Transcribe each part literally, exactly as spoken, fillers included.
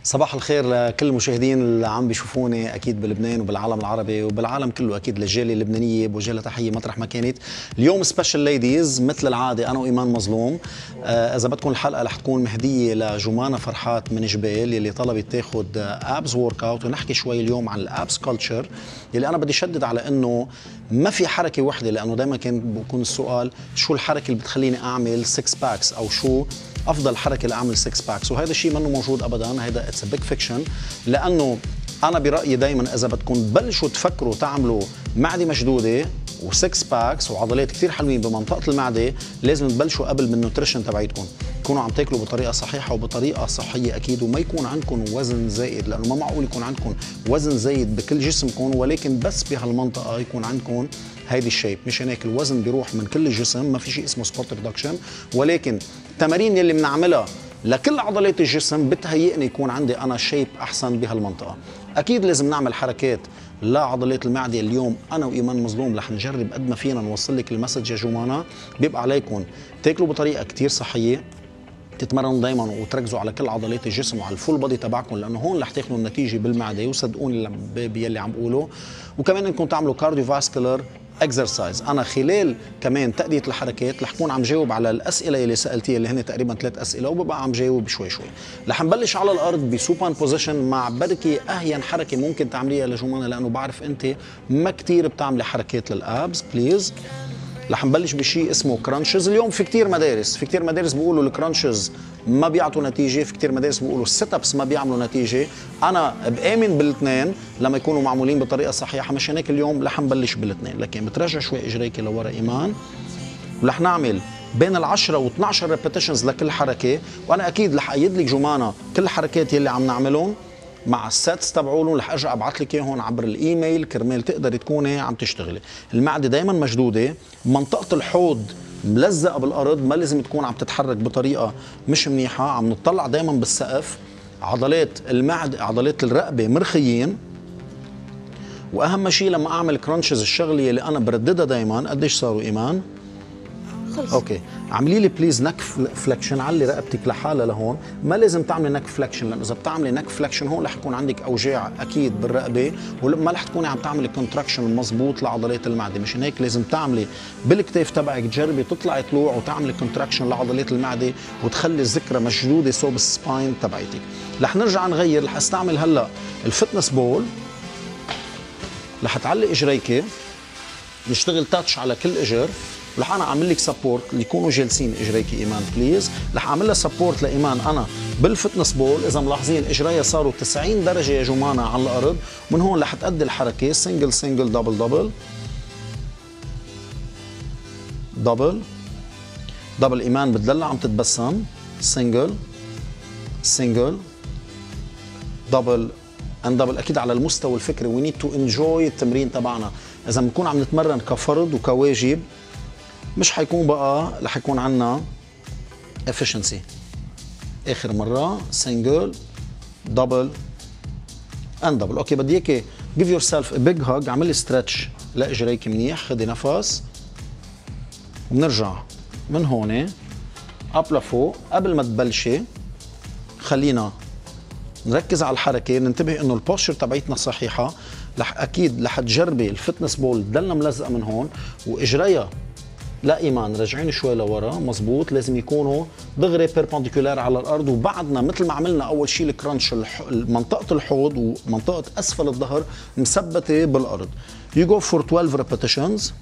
صباح الخير لكل المشاهدين اللي عم بيشوفوني اكيد بلبنان وبالعالم العربي وبالعالم كله، اكيد للجاليه اللبنانيه بوجه لها تحيه مطرح ما كانت. اليوم سبيشال ليديز مثل العاده، انا وايمان مظلوم. آه اذا بدكم الحلقه رح تكون مهديه لجمانه فرحات من جبال يلي طلبت تاخذ ابس ورك اوت، ونحكي شوي اليوم عن الابس كلتشر يلي انا بدي شدد على انه ما في حركه وحده، لانه دائما كان بيكون السؤال شو الحركه اللي بتخليني اعمل سكس باكس او شو افضل حركه لاعمل سكس باكس، وهذا الشيء منه موجود ابدا. هيدا اتس ا بيج فيكشن، لانه انا برايي دائما اذا بدكم تبلشوا تفكروا تعملوا معده مشدوده وسكس باكس وعضلات كثير حلوين بمنطقه المعده، لازم تبلشوا قبل من النوتريشن تبعيتكم، تكونوا عم تاكلوا بطريقه صحيحه وبطريقه صحيه اكيد، وما يكون عندكم وزن زائد، لانه ما معقول يكون عندكم وزن زايد بكل جسمكم ولكن بس بهالمنطقه يكون عندكم هيدي الشيب. مشان هيك الوزن بيروح من كل الجسم، ما في شيء اسمه سبوت ريدكشن، ولكن التمارين يلي بنعملها لكل عضلات الجسم بتهيئني يكون عندي انا شيب احسن بهالمنطقه. اكيد لازم نعمل حركات لعضلات المعده. اليوم انا وايمان مظلوم رح نجرب قد ما فينا نوصل لك المسج يا جمانه. بيبقى عليكم تاكلوا بطريقه كثير صحيه، تتمرنوا دائما وتركزوا على كل عضلات الجسم وعلى الفول بودي تبعكم، لانه هون رح تاخذوا النتيجه بالمعده، وصدقوني باللي عم بقوله. وكمان انكم تعملوا كارديو فاسكولار اكسرسايز. انا خلال كمان تأدية الحركات رح كون عم جاوب على الاسئله اللي سالتيها اللي هن تقريبا ثلاث اسئله، وببقى عم جاوب شوي شوي. رح نبلش على الارض بسوبان بوزيشن مع بركي اهين حركه ممكن تعمليها لجمانه، لانه بعرف انت ما كثير بتعملي حركات للابس. بليز رح نبلش بشيء اسمه كرانشز. اليوم في كتير مدارس في كتير مدارس بيقولوا الكرانشز ما بيعطوا نتيجه، في كتير مدارس بيقولوا السيت ابس ما بيعملوا نتيجه. انا بآمن بالاثنين لما يكونوا معمولين بطريقه صحيحه، مشان هيك اليوم رح نبلش بالاثنين. لكن بترجع شوي اجريكي لورا ايمان، ورح نعمل بين العشرة واثنعش ريبيتيشنز لكل حركه، وانا اكيد رح ايد لك جمانه كل الحركات يلي عم نعملهم مع السيتس تبعولهم، رح ارجع ابعث لك اياهم عبر الايميل كرمال تقدري تكوني عم تشتغلي. المعده دائما مشدوده، منطقه الحوض ملزقه بالارض، ما لازم تكون عم تتحرك بطريقه مش منيحه، عم نطلع دائما بالسقف. عضلات المعده عضلات الرقبه مرخيين. واهم شيء لما اعمل كرانشز الشغله اللي انا برددها دائما، قديش صاروا ايمان؟ خلص. اوكي، اعملي لي بليز نك فليكشن، علي رقبتك لحالها لهون، ما لازم تعملي نك فليكشن، لانه اذا بتعملي نك فليكشن هون رح يكون عندك اوجاع اكيد بالرقبه، وما رح تكوني عم تعملي كونتراكشن مضبوط لعضلات المعده. مشان هيك لازم تعملي بالكتاف تبعك، تجربي تطلعي طلوع وتعملي كونتراكشن لعضلات المعده وتخلي الذكرى مشدوده صوب السباين تبعتك. رح نرجع نغير، رح استعمل هلا الفتنس بول، رح تعلق اجريكي، نشتغل تاتش على كل اجر، رح انا اعمل لك سبورت اللي يكونوا جالسين اجريكي ايمان بليز. رح اعمل لها سبورت لايمان انا بالفتنس بول. اذا ملاحظين اجريها صاروا تسعين درجه يا جمانه على الارض، من هون رح تأدي الحركه سنجل سنجل دبل دبل دبل دبل. ايمان بتدلع عم تتبسم، سنجل سنجل دبل اند دبل. اكيد على المستوى الفكري وي نيد تو انجوي التمرين تبعنا. اذا بنكون عم نتمرن كفرض وكواجب مش حيكون بقى رح يكون عنا efficiency. اخر مره سنجل دبل اند دبل. اوكي، بدي اياكي give yourself a big hug، اعملي ستريتش لاجريك منيح، خدي نفس وبنرجع من هون اب لفوق. قبل ما تبلشي خلينا نركز على الحركه، ننتبه انه البوستشر تبعيتنا صحيحه. رح اكيد رح تجربي الفتنس بول تضلنا ملزقه من هون، واجريها لا ايمان راجعين شوي لورا مزبوط، لازم يكونوا دغري بيربنديكولار على الارض. وبعدنا مثل ما عملنا اول شيء الكرانش، منطقه الحوض ومنطقه اسفل الظهر مثبته بالارض. يو جو فور اثنعش ريبيتيشنز.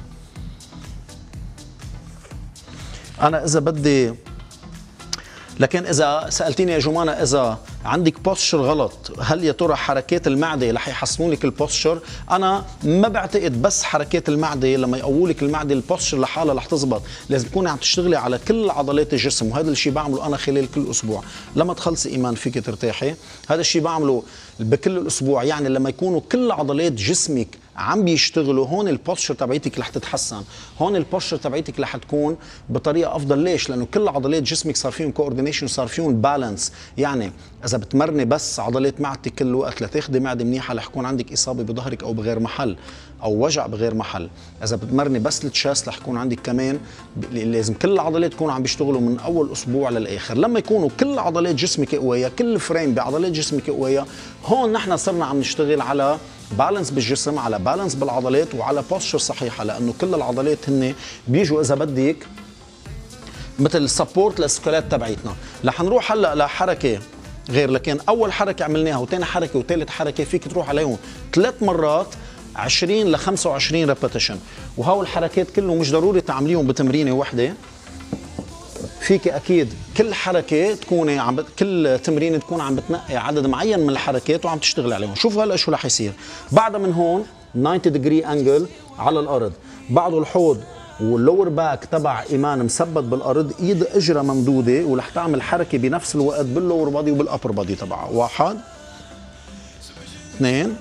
انا اذا بدي، لكن اذا سالتيني يا جمانه اذا عندك بوستشر غلط، هل يا ترى حركات المعده رح يحسنوا لك البوستشر؟ انا ما بعتقد بس حركات المعده لما يقووا لك المعده البوستشر لحالها رح تزبط، لازم تكوني عم تشتغلي على كل عضلات الجسم، وهذا الشيء بعمله انا خلال كل اسبوع. لما تخلصي ايمان فيك ترتاحي، هذا الشيء بعمله بكل الاسبوع، يعني لما يكونوا كل عضلات جسمك عم بيشتغلوا، هون البوستشر تبعيتك رح تتحسن، هون البوستشر تبعيتك رح تكون بطريقه افضل. ليش؟ لانه كل عضلات جسمك صار فيهم كوردينيشن، صار فيهم بالانس. يعني اذا بتمرني بس عضلات معدتك كل الوقت لتاخذي معده منيحه رح يكون عندك اصابه بظهرك او بغير محل او وجع بغير محل. اذا بتمرني بس التشاست رح يكون عندك كمان لازم كل العضلات يكونوا عم بيشتغلوا من اول اسبوع للاخر. لما يكونوا كل عضلات جسمك قويه، كل فريم بعضلات جسمك قويه، هون نحن صرنا عم نشتغل على بالانس بالجسم، على بالانس بالعضلات، وعلى بوستشر صحيحه. لانه كل العضلات هن بيجوا اذا بدك مثل سبورت للسكلات تبعيتنا. رح نروح هلا لحركه غير، لكن اول حركه عملناها وثاني حركه وثالث حركه فيك تروح عليهم ثلاث مرات عشرين ل خمسة وعشرين ريبيتيشن. وهول الحركات كلهم مش ضروري تعمليهم بتمرينه وحده، فيك اكيد كل حركه تكوني عم بت... كل تمرين تكون عم بتنقي عدد معين من الحركات وعم تشتغل عليهم. شوفوا هلا شو رح يصير. بعد من هون تسعين ديجري انجل على الارض، بعده الحوض واللور باك تبع ايمان مثبت بالارض، ايد اجرى ممدوده، ورح تعمل حركه بنفس الوقت باللور بادي وبالابر بادي تبعها. واحد اثنين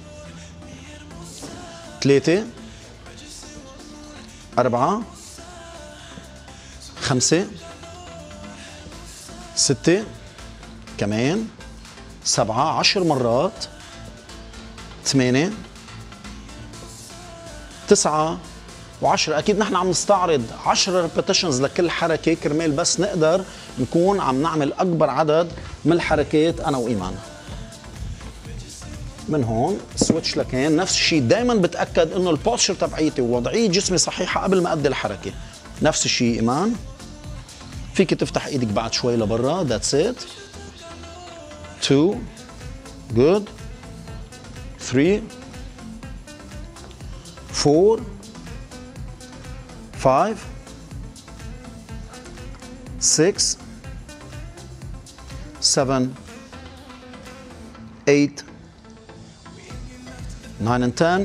ثلاثة أربعة خمسة ستة كمان سبعة، عشر مرات، ثمانية تسعة وعشرة. أكيد نحن عم نستعرض عشرة ريبيتيشنز لكل حركة كرمال بس نقدر نكون عم نعمل أكبر عدد من الحركات أنا وإيمان. من هون سويتش لكان نفس الشيء، دائما بتأكد إنه البوستشر تبعيتي ووضعية جسمي صحيحة قبل ما أدي الحركة. نفس الشيء إيمان، فيك تفتح ايدك بعد شوي لبرا. That's it. Two. Good. Three. Four. Five. Six. Seven. Eight. Nine and ten.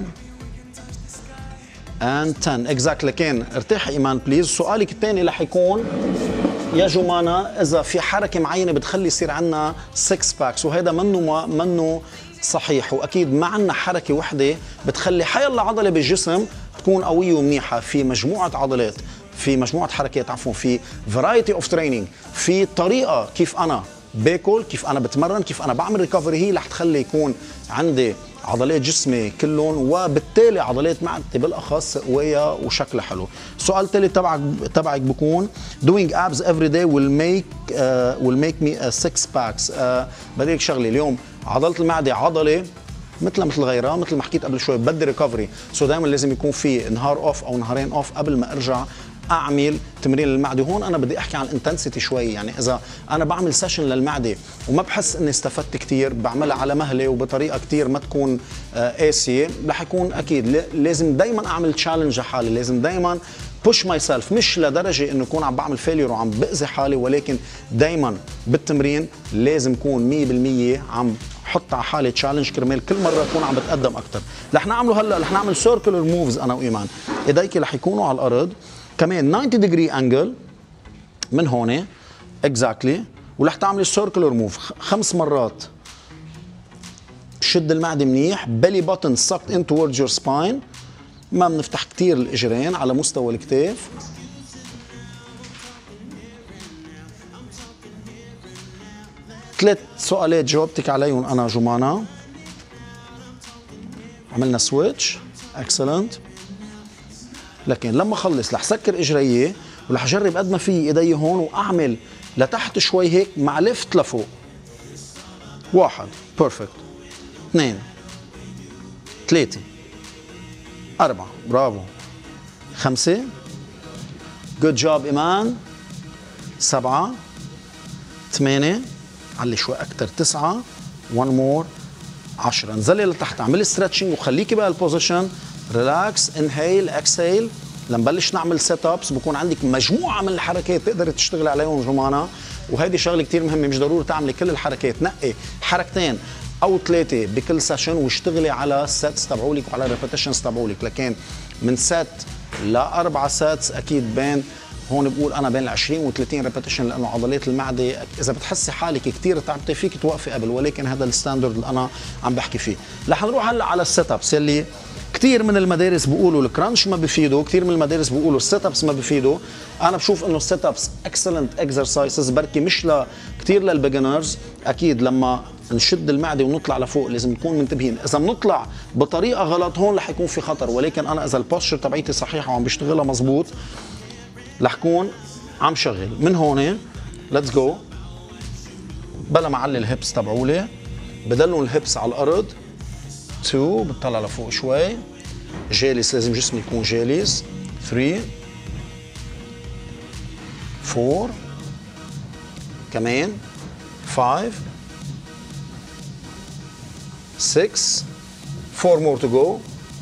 and ten. exactly. لكن ارتاح ايمان بليز. سؤالك الثاني رح يكون يا جمانة اذا في حركه معينه بتخلي يصير عندنا سكس باكس، وهذا منه منه صحيح. واكيد ما عندنا حركه وحده بتخلي حيلا عضله بالجسم تكون قويه ومنيحه. في مجموعه عضلات، في مجموعه حركات عفوا، في فرايتي اوف تريننج، في طريقه كيف انا باكل، كيف انا بتمرن، كيف انا بعمل ريكفري، هي رح تخلي يكون عندي عضلات جسمي كلهم وبالتالي عضلات معدتي بالاخص قويه وشكلها حلو. السؤال التالي تبعك تبعك بكون doing abs every day will make uh, will make me a six packs. uh, بدي لك شغله، اليوم عضله المعده عضله مثل مثل غيرها، مثل ما حكيت قبل شوي بدي ريكفري، سو دائما لازم يكون في نهار اوف او نهارين اوف قبل ما ارجع اعمل تمرين للمعده. هون انا بدي احكي عن الانتنسيتي شوي. يعني اذا انا بعمل سيشن للمعده وما بحس اني استفدت كثير، بعملها على مهله وبطريقه كثير ما تكون قاسيه، رح يكون اكيد لازم دائما اعمل تشالنج لحالي، لازم دائما بوش ماي سيلف، مش لدرجه انه اكون عم بعمل فيلير وعم باذي حالي، ولكن دائما بالتمرين لازم اكون مية بالمية عم حط على حالي تشالنج كرمال كل مره اكون عم بتقدم اكثر. رح نعمله هلا، رح نعمل سيركلر موفز انا وايمان. ايديك رح يكونوا على الارض كمان تسعين ديجري انجل من هون اكزاكتلي، ورح تعملي سيركلر موف خمس مرات. شد المعده منيح، belly button sucked in towards your spine، ما بنفتح كثير الاجرين على مستوى الكتاف. ثلاث سؤالات جاوبتك عليهم انا جمانة. عملنا سويتش اكسلنت. لكن لما خلص رح سكر اجريه ورح اجرب قد ما في ايدي هون واعمل لتحت شوي هيك مع لفت لفوق. واحد بيرفكت، اثنين ثلاثة أربعة برافو، خمسة جود جوب إيمان، سبعة ثمانية علي شوي أكتر، تسعة one more، عشرة. انزلي لتحت، اعملي ستريتشنج وخليكي بهالبوزيشن، ريلاكس، انهيل اكسيل. لنبلش نعمل سيت ابس بكون عندك مجموعه من الحركات تقدري تشتغلي عليهم جمانة. وهيدي شغله كثير مهمه، مش ضروري تعملي كل الحركات، نقي حركتين او ثلاثه بكل سيشن واشتغلي على السيتس تبعولك وعلى الريبيتيشنز تبعولك. لكن من سيت لاربع سيتس اكيد بين هون بقول انا بين ال عشرين و ثلاثين ريبيتيشن، لانه عضلات المعده اذا بتحسي حالك كثير تعبتي فيك توقفي قبل، ولكن هذا الستاندرد اللي انا عم بحكي فيه. رح نروح هلا على السيت ابس يلي كثير من المدارس بيقولوا الكرانش ما بفيدوا، كثير من المدارس بيقولوا السيت ابس ما بفيدوا. انا بشوف انه السيت ابس اكسلنت اكسرسايزز، بركي مش ل كثير للبيجنرز. اكيد لما نشد المعده ونطلع لفوق لازم نكون منتبهين، اذا بنطلع بطريقه غلط هون رح يكون في خطر، ولكن انا اذا البوستشر تبعيتي صحيحه وعم بشتغلها مزبوط رح كون عم شغل. من هون ليتس جو، بلا ما اعلي الهبس تبعولي بدلون الهبس على الارض. تو بتطلع لفوق شوي، جالس لازم جسمي يكون جالس. ثري فور كمان فايف سكس فور مور تو جو.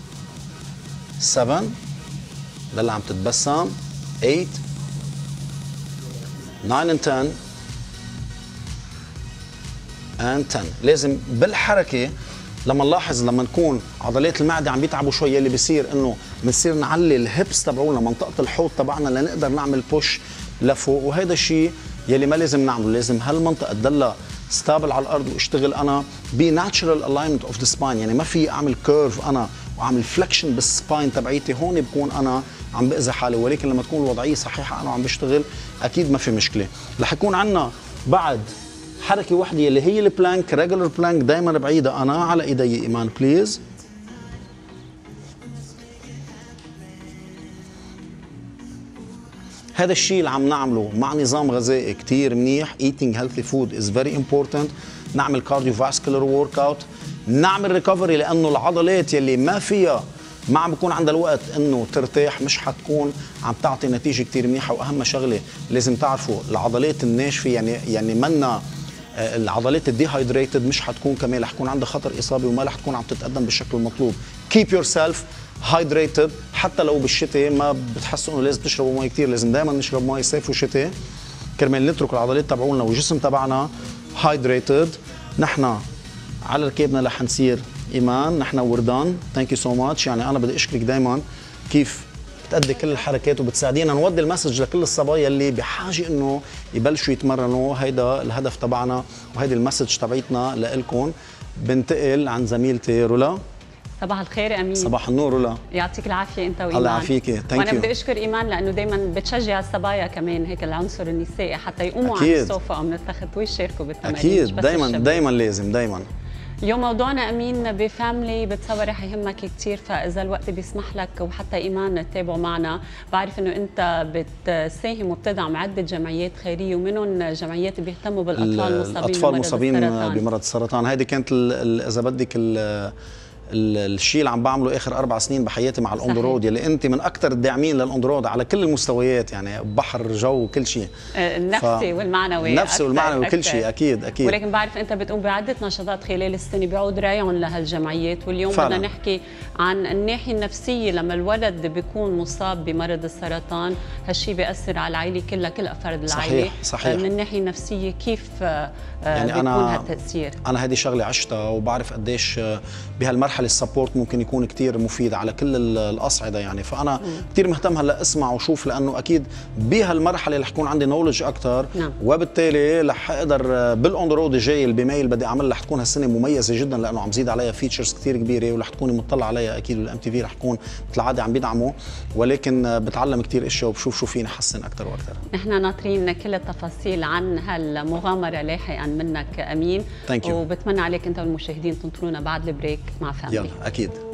سفن للا عم تتبسم. ايت ناين and ten and ten. لازم بالحركة لما نلاحظ لما نكون عضلات المعدة عم بيتعبوا شوي، اللي بيصير انه بنصير نعلي الهبس تبعولنا منطقة الحوض تبعنا لنقدر نعمل بوش لفوق، وهذا الشيء يلي ما لازم نعمله. لازم هالمنطقة تضلها ستابل على الارض واشتغل انا بناتشرال الاينمنت اوف ذا سباين، يعني ما في اعمل كيرف انا وعمل فلكشن بالسباين تبعيتي، هون بكون انا عم باذي حالي. ولكن لما تكون الوضعية صحيحة انا وعم بشتغل اكيد ما في مشكلة. رح يكون عندنا بعد حركة وحدة اللي هي البلانك، ريجولر بلانك، دائما بعيدة انا على ايدي. ايمان بليز. هذا الشيء اللي عم نعمله مع نظام غذائي كتير منيح. eating healthy food is very important. نعمل cardiovascular workout، نعمل ريكفري، لانه العضلات يلي ما فيها ما عم بكون عندها الوقت انه ترتاح مش حتكون عم تعطي نتيجة كتير منيحة. واهم شغلة لازم تعرفوا العضلات الناشفة يعني يعني منا العضلات الديهايدريتد مش حتكون كمان رح يكون عندها خطر اصابه وما رح تكون عم تتقدم بالشكل المطلوب. keep yourself hydrated. حتى لو بالشتاء ما بتحسوا انه لازم تشربوا مي كثير، لازم دائما نشرب مي صيف وشتاء كرمال نترك العضلات تبعولنا والجسم تبعنا hydrated. نحن على ركابنا رح نصير ايمان، نحن وردان. ثانك يو سو ماتش. يعني انا بدي اشكرك دائما كيف بتأدي كل الحركات وبتساعدينا نودي المسج لكل الصبايا اللي بحاجه انه يبلشوا يتمرنوا. هيدا الهدف تبعنا وهيدي المسج تبعيتنا لإلكم. بنتقل عن زميلتي رولا. صباح الخير يا امين. صباح النور رولا. يعطيك العافيه انت وايمان. الله يعافيكي. ثانك يو. وانا بدي اشكر ايمان لانه دائما بتشجع الصبايا كمان هيك العنصر النسائي حتى يقوموا عن السوفا او من التخت ويشاركوا بالتمارين. اكيد دائما دائما لازم دائما. اليوم موضوعنا امين بفاملي، بتصور رح يهمك كثير، فاذا الوقت بيسمح لك وحتى ايمان تتابعوا معنا. بعرف انه انت بتساهم وبتدعم عده جمعيات خيريه ومنهم جمعيات بيهتموا بالاطفال المصابين الاطفال المصابين بمرض السرطان. هيدي كانت اذا بدك الشيء اللي عم بعمله اخر اربع سنين بحياتي مع الاون رود، يلي انت من اكثر الداعمين للاون رود على كل المستويات، يعني بحر جو كل شيء، النفسي ف... والمعنوي. النفسي والمعنوي وكل شيء اكيد اكيد. ولكن بعرف انت بتقوم بعده نشاطات خلال السنه بيعود رايهم لهالجمعيات، واليوم بدنا نحكي عن الناحيه النفسيه. لما الولد بيكون مصاب بمرض السرطان هالشيء بياثر على العائله كلها، كل افراد العائله. صحيح صحيح. من الناحيه النفسيه كيف يعني بيكون أنا هالتاثير؟ انا هذه شغله عشتها وبعرف قديش بهالمرحله السبورت ممكن يكون كثير مفيد على كل الاصعده يعني. فانا كثير مهتم هلا اسمع وشوف، لانه اكيد بهالمرحله رح يكون عندي نولج اكثر. نعم. وبالتالي رح اقدر بالاون رود الجاي البي اللي بدي اعملها رح تكون هالسنه مميزه جدا، لانه عم زيد عليها فيتشرز كثير كبيره ورح تكوني مطلع عليها اكيد. والام تي في رح يكون مثل العاده عم بيدعموا، ولكن بتعلم كثير اشياء وبشوف شو فيني احسن اكثر واكثر. نحن ناطرين كل التفاصيل عن هالمغامره لاحقا منك امين. ثانك يو. وبتمنى عليك انت والمشاهدين تنطرونا بعد البريك مع فاميلي. يلا اكيد.